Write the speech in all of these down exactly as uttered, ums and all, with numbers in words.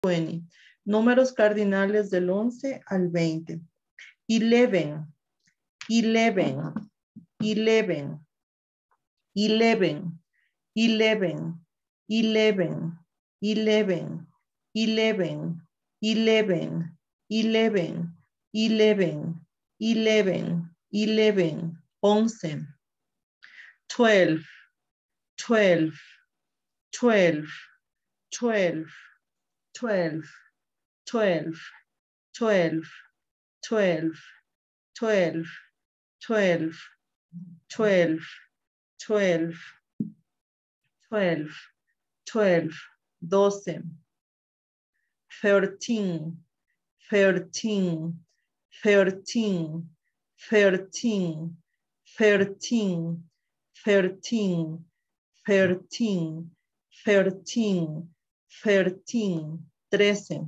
veinte. Números cardinales del once al veinte. eleven, eleven, eleven, eleven, eleven, eleven, eleven, eleven, eleven, eleven, eleven, eleven, eleven, once. twelve, twelve, twelve, twelve, twelve, twelve, twelve, twelve, twelve, twelve, twelve, twelve, twelve, twelve, doce. thirteen, thirteen, thirteen, thirteen, thirteen, thirteen, thirteen, thirteen, thirteen, trece.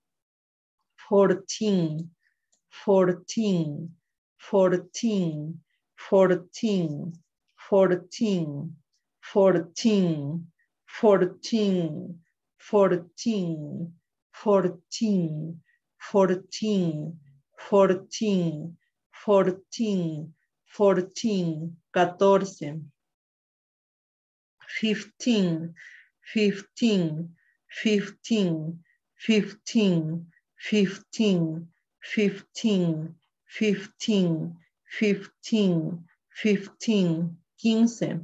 fourteen, fourteen, fourteen, fourteen, fourteen, fourteen, fourteen, fourteen, fourteen, fourteen, fourteen, fourteen, fourteen, catorce. fifteen, fifteen, fifteen, fifteen, fifteen, fifteen, fifteen, fifteen, fifteen, quince.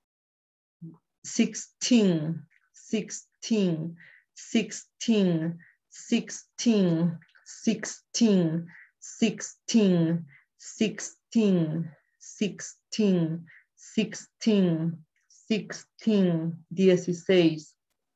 sixteen, sixteen, sixteen, sixteen, sixteen, sixteen, sixteen, sixteen, sixteen, sixteen, dieciséis.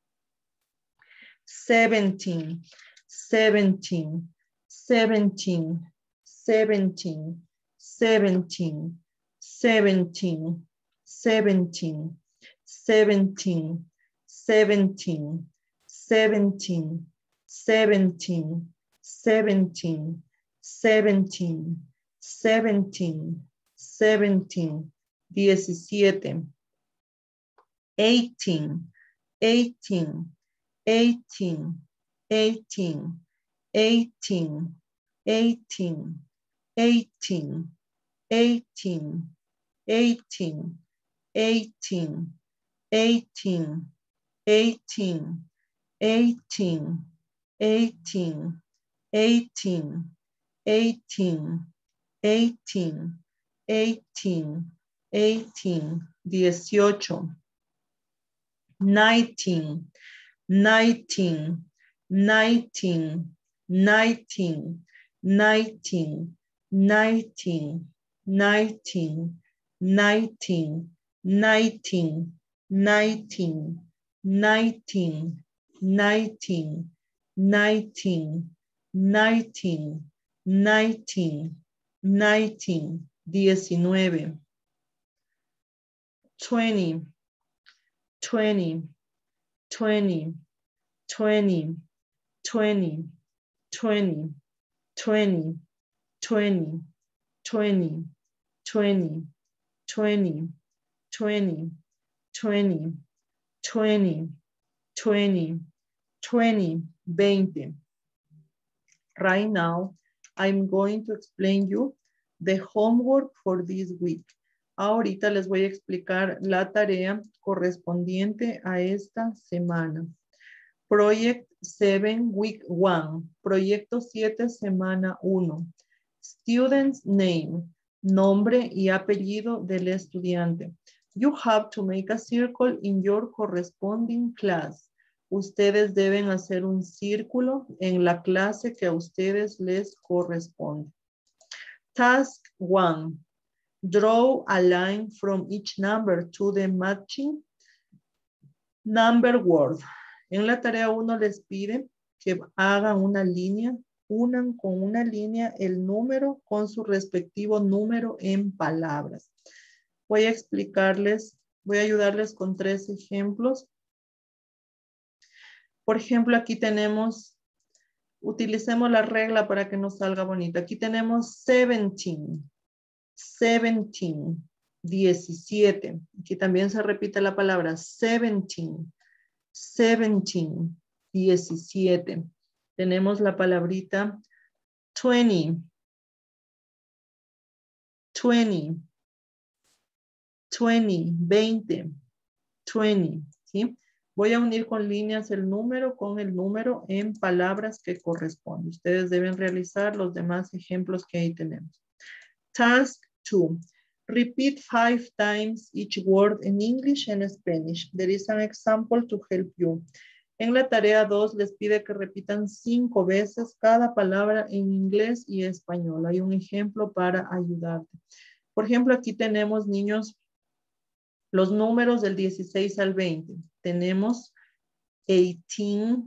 seventeen, seventeen, seventeen, seventeen, seventeen, seventeen, seventeen, seventeen, seventeen, seventeen, seventeen, seventeen, seventeen, seventeen, seventeen, diecisiete. eighteen, eighteen, eighteen, eighteen, eighteen, eighteen, eighteen, eighteen, eighteen, eighteen, eighteen, eighteen, eighteen, eighteen, eighteen, eighteen, eighteen, eighteen, eighteen, dieciocho. nineteen, nineteen, nineteen, nineteen, nineteen, nineteen, nineteen, nineteen, nineteen, nineteen, nineteen, nineteen, nineteen, nineteen, nineteen, nineteen, diecinueve. twenty, twenty, twenty, twenty, twenty, twenty, twenty, twenty, twenty, twenty, twenty, twenty, twenty, twenty, twenty, twenty, veinte. Right now, I'm going to explain you the homework for this week. Ahorita les voy a explicar la tarea correspondiente a esta semana. Project seven, week one. Proyecto siete, semana uno. Student's name. Nombre y apellido del estudiante. You have to make a circle in your corresponding class. Ustedes deben hacer un círculo en la clase que a ustedes les corresponde. Task one. Draw a line from each number to the matching number word. En la tarea uno les pide que hagan una línea, unan con una línea el número con su respectivo número en palabras. Voy a explicarles, voy a ayudarles con tres ejemplos. Por ejemplo, aquí tenemos, utilicemos la regla para que nos salga bonito. Aquí tenemos seventeen. seventeen, diecisiete. Aquí también se repite la palabra seventeen, seventeen, diecisiete. Tenemos la palabrita twenty. twenty. twenty. veinte. twenty. ¿Sí? Voy a unir con líneas el número con el número en palabras que corresponden. Ustedes deben realizar los demás ejemplos que ahí tenemos. Task two. Repeat five times each word in English and Spanish. There is an example to help you. En la tarea dos les pide que repitan cinco veces cada palabra en inglés y español. Hay un ejemplo para ayudarte. Por ejemplo, aquí tenemos, niños, los números del dieciséis al veinte. Tenemos eighteen,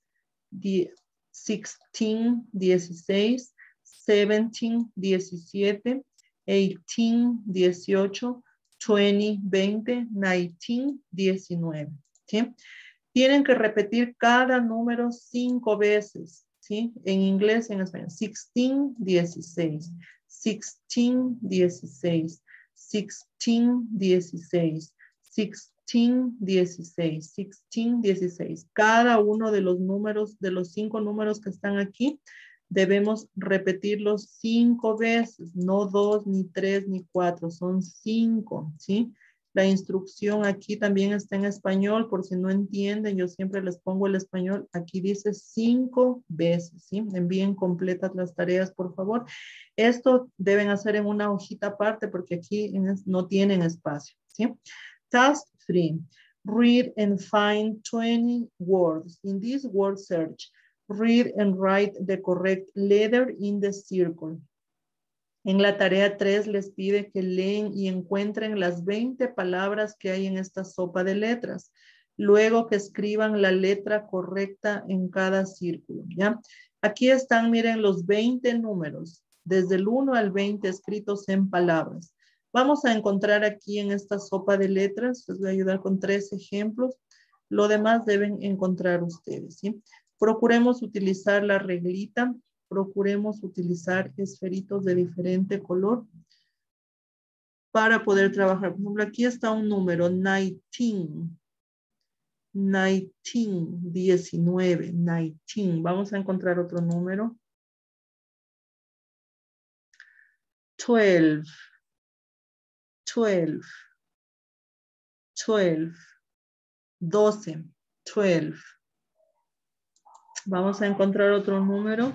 sixteen, dieciséis, seventeen, diecisiete, eighteen, dieciocho, twenty, veinte, nineteen, diecinueve. ¿Sí? Tienen que repetir cada número cinco veces, ¿sí? En inglés y en español. sixteen, dieciséis. sixteen, dieciséis. sixteen, dieciséis. sixteen, dieciséis. sixteen, dieciséis. Cada uno de los números, de los cinco números que están aquí, debemos repetirlos cinco veces, no dos, ni tres, ni cuatro, son cinco, ¿sí? La instrucción aquí también está en español, por si no entienden, yo siempre les pongo el español. Aquí dice cinco veces, ¿sí? Envíen completas las tareas, por favor. Esto deben hacer en una hojita aparte porque aquí no tienen espacio, ¿sí? Task three. Read and find twenty words. In this word search, read and write the correct letter in the circle. En la tarea tres les pide que leen y encuentren las veinte palabras que hay en esta sopa de letras. Luego que escriban la letra correcta en cada círculo, ¿ya? Aquí están, miren, los veinte números, desde el uno al veinte escritos en palabras. Vamos a encontrar aquí en esta sopa de letras, les voy a ayudar con tres ejemplos. Lo demás deben encontrar ustedes, ¿sí? Procuremos utilizar la reglita. Procuremos utilizar esferitos de diferente color para poder trabajar. Por ejemplo, aquí está un número, nineteen. nineteen, diecinueve, nineteen. Vamos a encontrar otro número. twelve, twelve, twelve, doce, twelve. Vamos a encontrar otro número.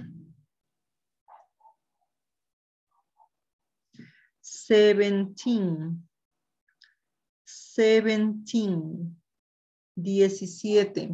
seventeen, seventeen, diecisiete,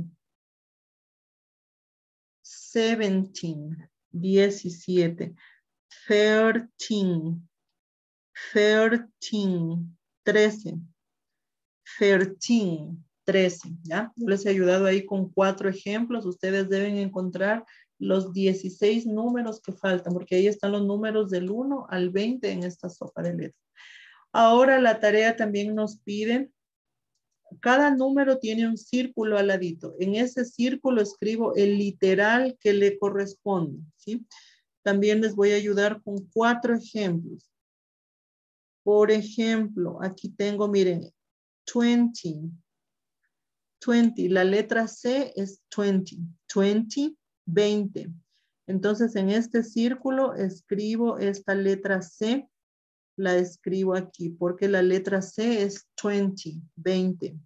seventeen, diecisiete, thirteen, thirteen, trece, thirteen, trece, ¿ya? Yo les he ayudado ahí con cuatro ejemplos. Ustedes deben encontrar los dieciséis números que faltan, porque ahí están los números del uno al veinte en esta sopa de letras. Ahora la tarea también nos pide, cada número tiene un círculo al ladito. En ese círculo escribo el literal que le corresponde, ¿sí? También les voy a ayudar con cuatro ejemplos. Por ejemplo, aquí tengo, miren, twenty. twenty, la letra C es twenty. twenty, veinte. Entonces, en este círculo escribo esta letra C, la escribo aquí, porque la letra C es veinte, veinte.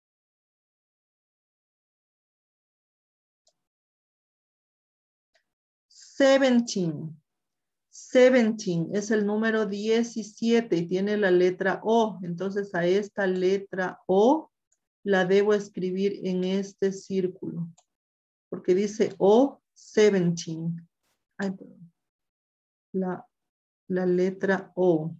seventeen. seventeen es el número diecisiete y tiene la letra O. Entonces, a esta letra O la debo escribir en este círculo. Porque dice O seventeen. Ay, perdón. La, la letra O.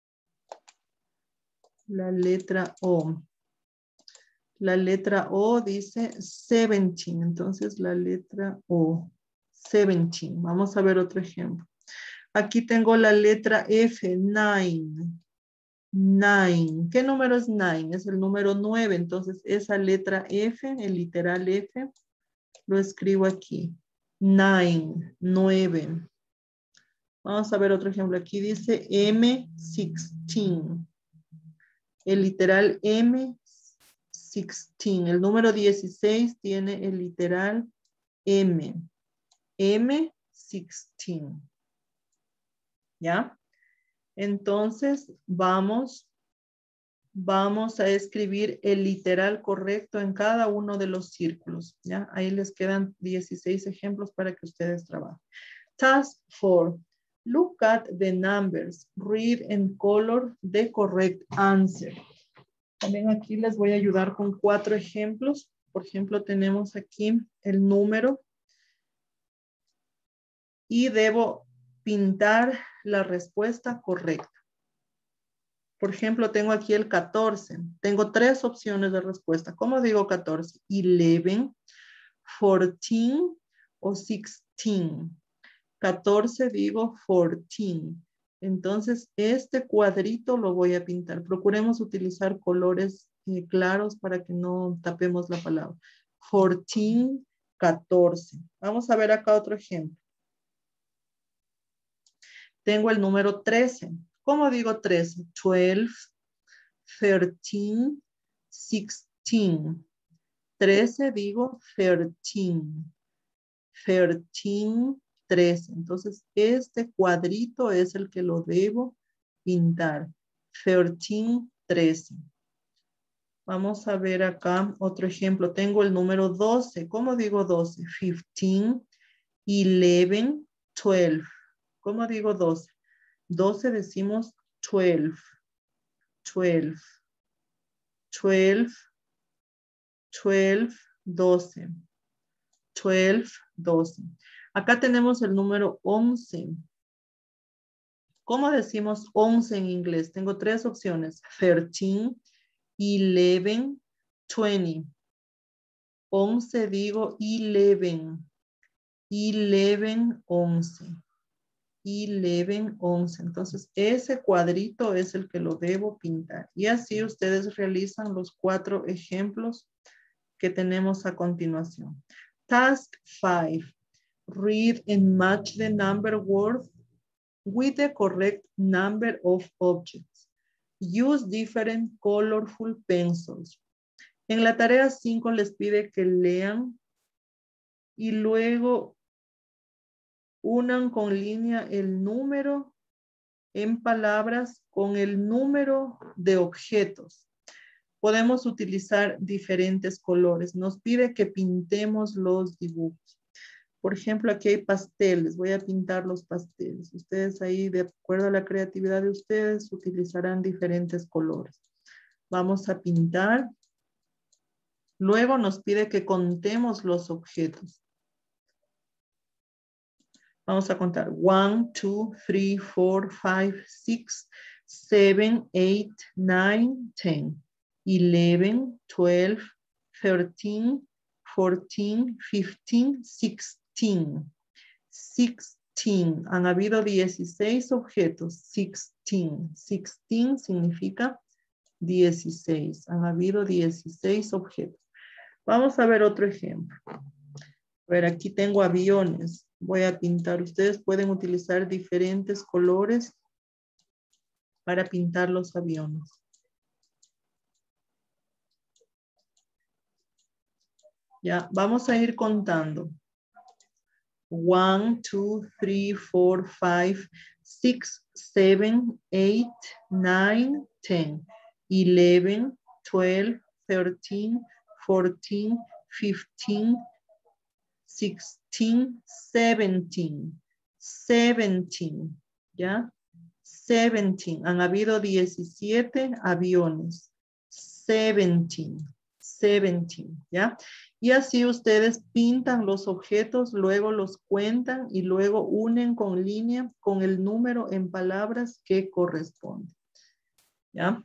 La letra O. La letra O dice seventeen. Entonces, la letra O. seventeen. Vamos a ver otro ejemplo. Aquí tengo la letra F, nine. nine. ¿Qué número es nine? Es el número nueve. Entonces, esa letra F, el literal F, lo escribo aquí. nine, nueve. Vamos a ver otro ejemplo. Aquí dice M, sixteen. El literal M, sixteen. El número dieciséis tiene el literal M. M dieciséis. ¿Ya? Entonces, vamos, vamos a escribir el literal correcto en cada uno de los círculos. ¿Ya? Ahí les quedan dieciséis ejemplos para que ustedes trabajen. Task four. Look at the numbers. Read and color the correct answer. También aquí les voy a ayudar con cuatro ejemplos. Por ejemplo, tenemos aquí el número y debo pintar la respuesta correcta. Por ejemplo, tengo aquí el catorce. Tengo tres opciones de respuesta. ¿Cómo digo catorce? once, catorce o dieciséis. catorce digo catorce. Entonces, este cuadrito lo voy a pintar. Procuremos utilizar colores eh, claros para que no tapemos la palabra. catorce, catorce. Vamos a ver acá otro ejemplo. Tengo el número trece. ¿Cómo digo trece? doce, trece, dieciséis. trece digo trece. trece, trece. Entonces, este cuadrito es el que lo debo pintar. trece, trece. Vamos a ver acá otro ejemplo. Tengo el número doce. ¿Cómo digo doce? quince, once, doce. ¿Cómo digo doce? doce decimos doce. doce. doce. doce. doce. doce. doce. Acá tenemos el número once. ¿Cómo decimos once en inglés? Tengo tres opciones. trece, once, veinte. once digo once. once, once. once, once. Entonces, ese cuadrito es el que lo debo pintar. Y así ustedes realizan los cuatro ejemplos que tenemos a continuación. Task five. Read and match the number word with the correct number of objects. Use different colorful pencils. En la tarea cinco les pide que lean y luego unan con línea el número en palabras con el número de objetos. Podemos utilizar diferentes colores. Nos pide que pintemos los dibujos. Por ejemplo, aquí hay pasteles. Voy a pintar los pasteles. Ustedes ahí, de acuerdo a la creatividad de ustedes, utilizarán diferentes colores. Vamos a pintar. Luego nos pide que contemos los objetos. Vamos a contar. one, two, three, four, five, six, seven, eight, nine, ten. eleven, twelve, thirteen, fourteen, fifteen, sixteen. sixteen. Han habido dieciséis objetos. sixteen. sixteen significa dieciséis. Han habido dieciséis objetos. Vamos a ver otro ejemplo. A ver, aquí tengo aviones. Voy a pintar. Ustedes pueden utilizar diferentes colores para pintar los aviones. Ya, vamos a ir contando. one, two, three, four, five, six, seven, eight, nine, ten, eleven, twelve, thirteen, fourteen, fifteen, sixteen, seventeen. seventeen, ¿ya? seventeen. Han habido diecisiete aviones. seventeen. seventeen, ¿ya? Y así ustedes pintan los objetos, luego los cuentan y luego unen con línea con el número en palabras que corresponde. ¿Ya?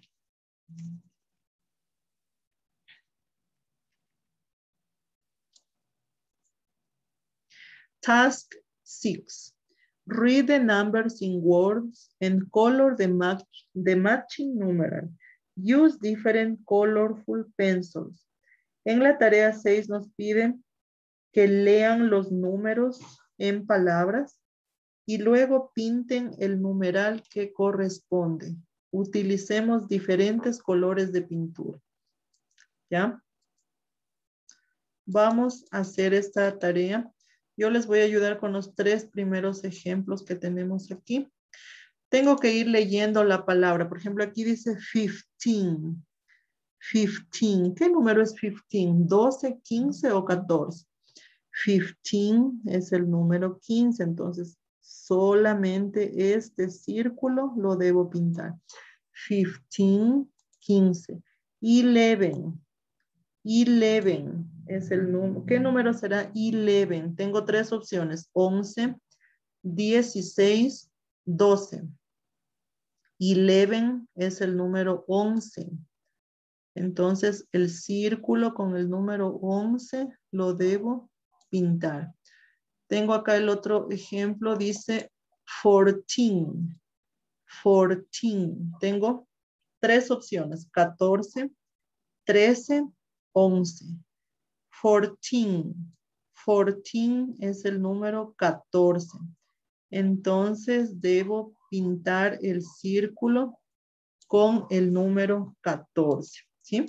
Task six. Read the numbers in words and color the, match, the matching numeral. Use different colorful pencils. En la tarea seis nos piden que lean los números en palabras y luego pinten el numeral que corresponde. Utilicemos diferentes colores de pintura. ¿Ya? vamos a hacer esta tarea. Yo les voy a ayudar con los tres primeros ejemplos que tenemos aquí. Tengo que ir leyendo la palabra. Por ejemplo, aquí dice fifteen. fifteen. ¿Qué número es fifteen? ¿doce, quince o catorce? fifteen es el número quince. Entonces, solamente este círculo lo debo pintar. fifteen, quince. eleven. eleven es el número. ¿Qué número será eleven? Tengo tres opciones. once, dieciséis, doce. eleven es el número once. Entonces, el círculo con el número once lo debo pintar. Tengo acá el otro ejemplo, dice fourteen. fourteen. Tengo tres opciones, catorce, trece, once. fourteen. fourteen es el número catorce. Entonces, debo pintar el círculo con el número catorce. ¿Sí?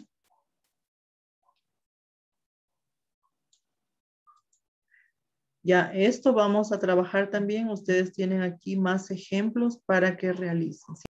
Ya, esto vamos a trabajar también. Ustedes tienen aquí más ejemplos para que realicen.